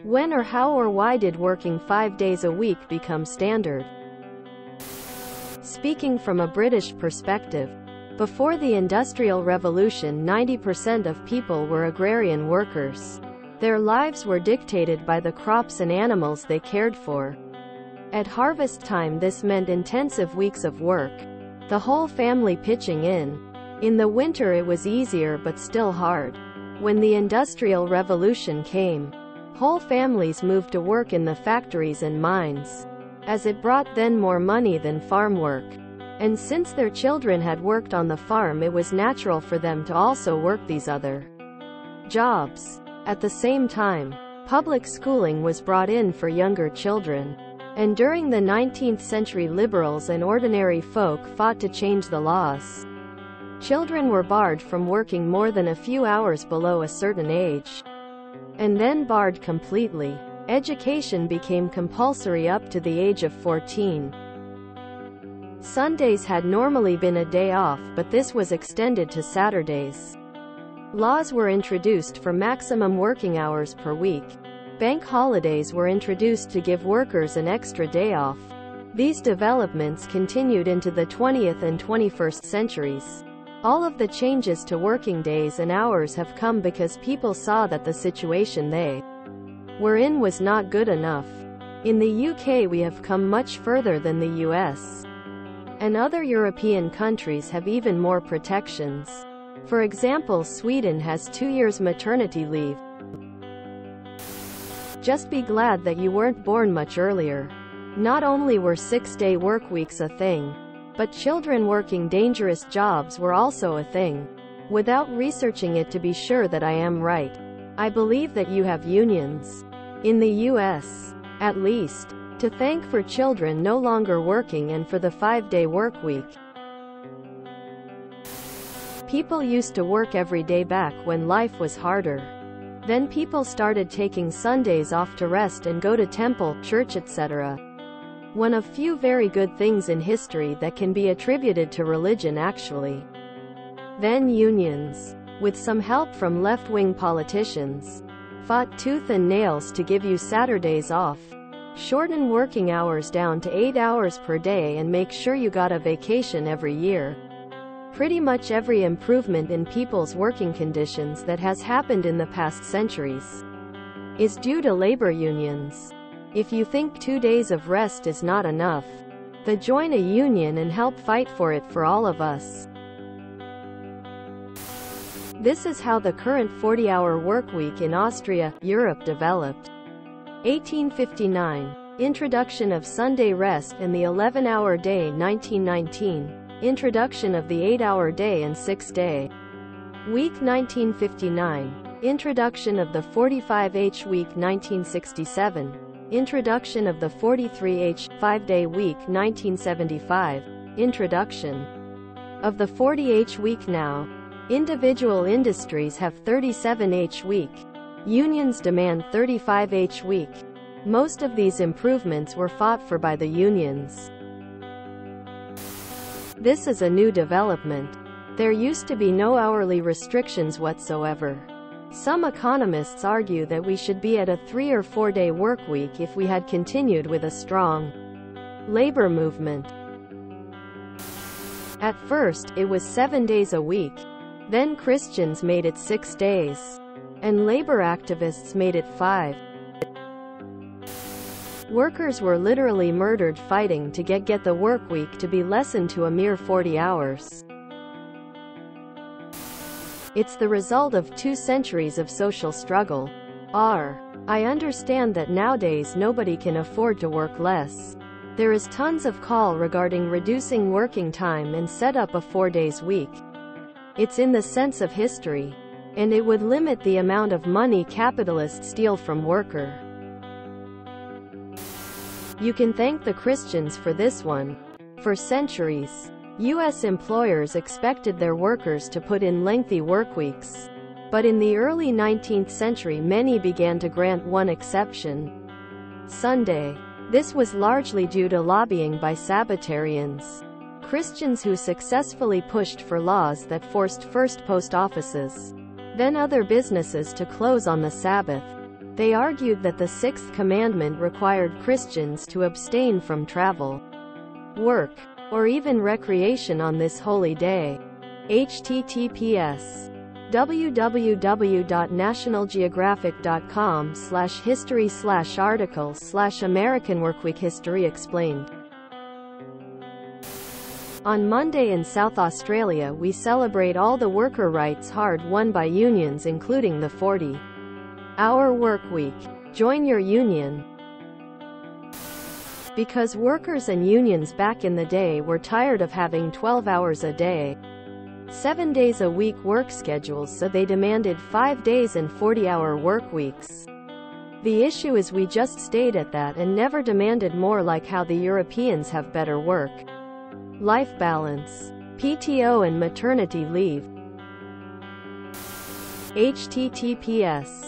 When or how or why did working 5 days a week become standard? Speaking from a British perspective, before the Industrial Revolution 90% of people were agrarian workers. Their lives were dictated by the crops and animals they cared for. At harvest time this meant intensive weeks of work, the whole family pitching in. In the winter it was easier but still hard. When the Industrial Revolution came, whole families moved to work in the factories and mines, as it brought then more money than farm work. And since their children had worked on the farm, it was natural for them to also work these other jobs. At the same time, public schooling was brought in for younger children. And during the 19th century, liberals and ordinary folk fought to change the laws. Children were barred from working more than a few hours below a certain age, and then barred completely. Education became compulsory up to the age of 14. Sundays had normally been a day off, but this was extended to Saturdays. Laws were introduced for maximum working hours per week. Bank holidays were introduced to give workers an extra day off. These developments continued into the 20th and 21st centuries. All of the changes to working days and hours have come because people saw that the situation they were in was not good enough. In the UK we have come much further than the US. And other European countries have even more protections. For example, Sweden has 2 years maternity leave. Just be glad that you weren't born much earlier. Not only were 6-day work weeks a thing, but children working dangerous jobs were also a thing. Without researching it to be sure that I am right, I believe that you have unions, in the US, at least, to thank for children no longer working and for the 5-day work week. People used to work every day back when life was harder. Then people started taking Sundays off to rest and go to temple, church, etc. One of few very good things in history that can be attributed to religion actually. Then unions, with some help from left-wing politicians, fought tooth and nails to give you Saturdays off, shorten working hours down to 8 hours per day, and make sure you got a vacation every year. Pretty much every improvement in people's working conditions that has happened in the past centuries is due to labor unions. If you think 2 days of rest is not enough, then join a union and help fight for it for all of us. This is how the current 40-hour workweek in Austria, Europe developed. 1859. Introduction of Sunday rest and the 11-hour day. 1919. Introduction of the 8-hour day and 6-day week. 1959. Introduction of the 45H week. 1967. Introduction of the 43H, 5-day week. 1975. Introduction of the 40H week. Now, individual industries have 37H week. Unions demand 35H week. Most of these improvements were fought for by the unions. This is a new development. There used to be no hourly restrictions whatsoever. Some economists argue that we should be at a 3 or 4 day work week if we had continued with a strong labor movement. At first, it was 7 days a week. Then Christians made it 6 days. And labor activists made it 5. Workers were literally murdered fighting to get the work week to be lessened to a mere 40 hours. It's the result of 2 centuries of social struggle. I understand that nowadays nobody can afford to work less. There is tons of call regarding reducing working time and set up a 4 days week. It's in the sense of history. And it would limit the amount of money capitalists steal from worker. You can thank the Christians for this one. For centuries, U.S. employers expected their workers to put in lengthy work weeks. But in the early 19th century many began to grant one exception: Sunday. This was largely due to lobbying by Sabbatarians, Christians who successfully pushed for laws that forced first post offices, then other businesses to close on the Sabbath. They argued that the sixth commandment required Christians to abstain from travel, work, or even recreation on this holy day. https www.nationalgeographic.com/history/article/American Workweek Explained. On Monday in South Australia we celebrate all the worker rights hard-won by unions, including the 40-hour work week. Join your union. Because workers and unions back in the day were tired of having 12 hours a day, 7 days a week work schedules, so they demanded 5 days and 40-hour work weeks. The issue is we just stayed at that and never demanded more, like how the Europeans have better work-life balance, PTO and maternity leave. https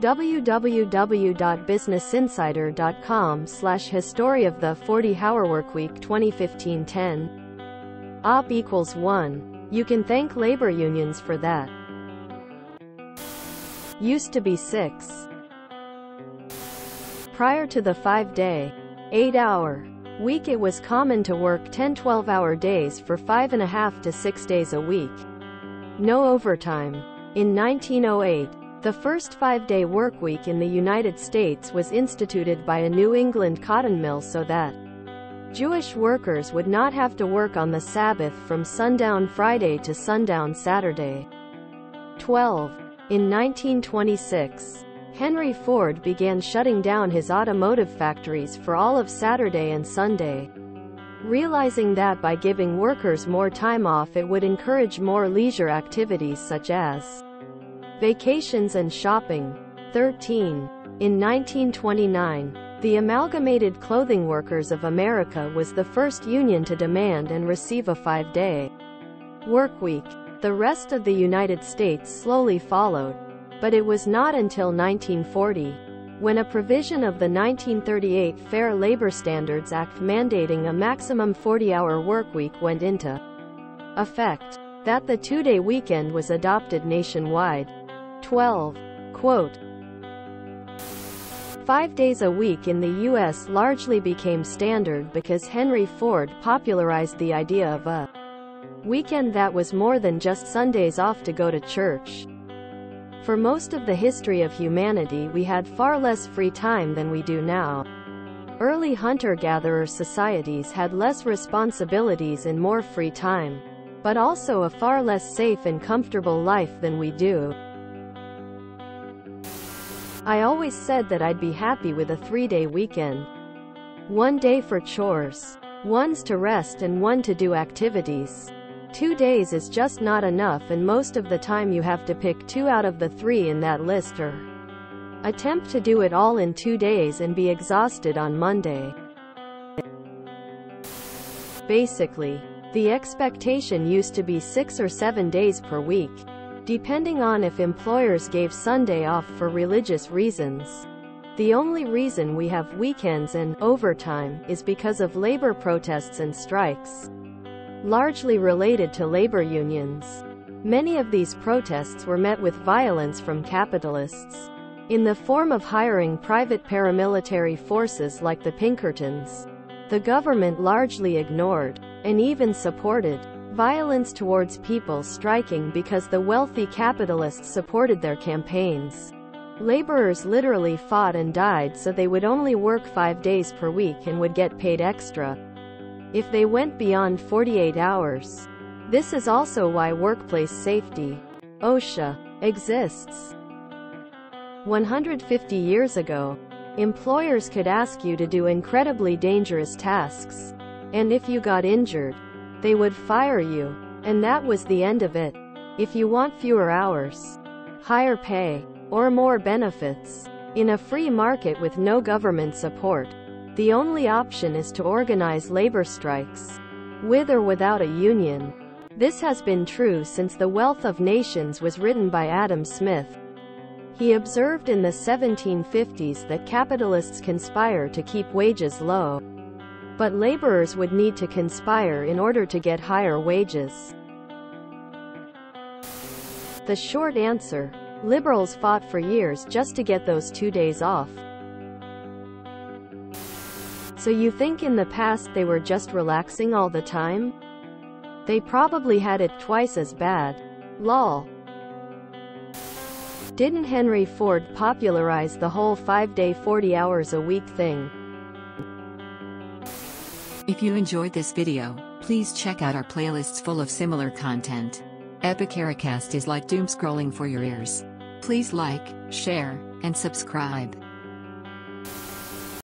www.businessinsider.com/history of the 40-hour workweek 2015-10. Op = 1. You can thank labor unions for that. Used to be 6. Prior to the 5-day, 8-hour week it was common to work 10 12-hour days for 5.5 to 6 days a week. No overtime. In 1908, the first 5-day workweek in the United States was instituted by a New England cotton mill so that Jewish workers would not have to work on the Sabbath from sundown Friday to sundown Saturday. 12. In 1926, Henry Ford began shutting down his automotive factories for all of Saturday and Sunday, realizing that by giving workers more time off it would encourage more leisure activities such as vacations and shopping. 13. In 1929, the Amalgamated Clothing Workers of America was the first union to demand and receive a 5-day workweek. The rest of the United States slowly followed, but it was not until 1940, when a provision of the 1938 Fair Labor Standards Act mandating a maximum 40-hour workweek went into effect, that the 2-day weekend was adopted nationwide. 12. Quote, 5 days a week in the U.S. largely became standard because Henry Ford popularized the idea of a weekend that was more than just Sundays off to go to church. For most of the history of humanity we had far less free time than we do now. Early hunter-gatherer societies had less responsibilities and more free time, but also a far less safe and comfortable life than we do. I always said that I'd be happy with a 3-day weekend. 1 day for chores, 1 to rest and 1 to do activities. 2 days is just not enough, and most of the time you have to pick 2 out of the 3 in that list, or attempt to do it all in 2 days and be exhausted on Monday. Basically, the expectation used to be 6 or 7 days per week, depending on if employers gave Sunday off for religious reasons. The only reason we have weekends and overtime is because of labor protests and strikes, largely related to labor unions. Many of these protests were met with violence from capitalists, in the form of hiring private paramilitary forces like the Pinkertons. The government largely ignored, and even supported, violence towards people striking because the wealthy capitalists supported their campaigns. Laborers literally fought and died so they would only work 5 days per week and would get paid extra if they went beyond 48 hours. This is also why workplace safety, OSHA, exists. 150 years ago, employers could ask you to do incredibly dangerous tasks, and if you got injured, they would fire you, and that was the end of it. If you want fewer hours, higher pay, or more benefits, in a free market with no government support, the only option is to organize labor strikes, with or without a union. This has been true since The Wealth of Nations was written by Adam Smith. He observed in the 1750s that capitalists conspire to keep wages low, but laborers would need to conspire in order to get higher wages. The short answer Liberals fought for years just to get those 2 days off. So you think in the past they were just relaxing all the time? They probably had it twice as bad. Lol. Didn't Henry Ford popularize the whole 5-day 40 hours a week thing? If you enjoyed this video, please check out our playlists full of similar content. Epicaricast is like doom scrolling for your ears. Please like, share, and subscribe.